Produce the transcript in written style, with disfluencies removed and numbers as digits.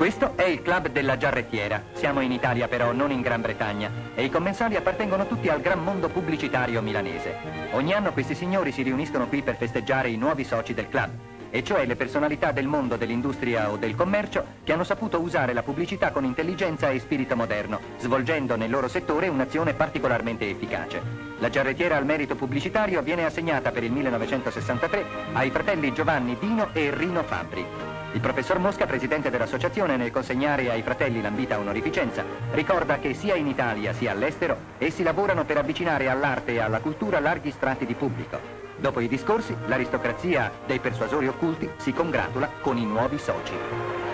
Questo è il club della Giarrettiera. Siamo in Italia però, non in Gran Bretagna, e i commensali appartengono tutti al gran mondo pubblicitario milanese. Ogni anno questi signori si riuniscono qui per festeggiare i nuovi soci del club, e cioè le personalità del mondo dell'industria o del commercio che hanno saputo usare la pubblicità con intelligenza e spirito moderno, svolgendo nel loro settore un'azione particolarmente efficace. La Giarrettiera al merito pubblicitario viene assegnata per il 1963 ai fratelli Giovanni Dino e Rino Fabbri. Il professor Mosca, presidente dell'associazione, nel consegnare ai fratelli l'ambita onorificenza, ricorda che sia in Italia sia all'estero essi lavorano per avvicinare all'arte e alla cultura larghi strati di pubblico. Dopo i discorsi, l'aristocrazia dei persuasori occulti si congratula con i nuovi soci.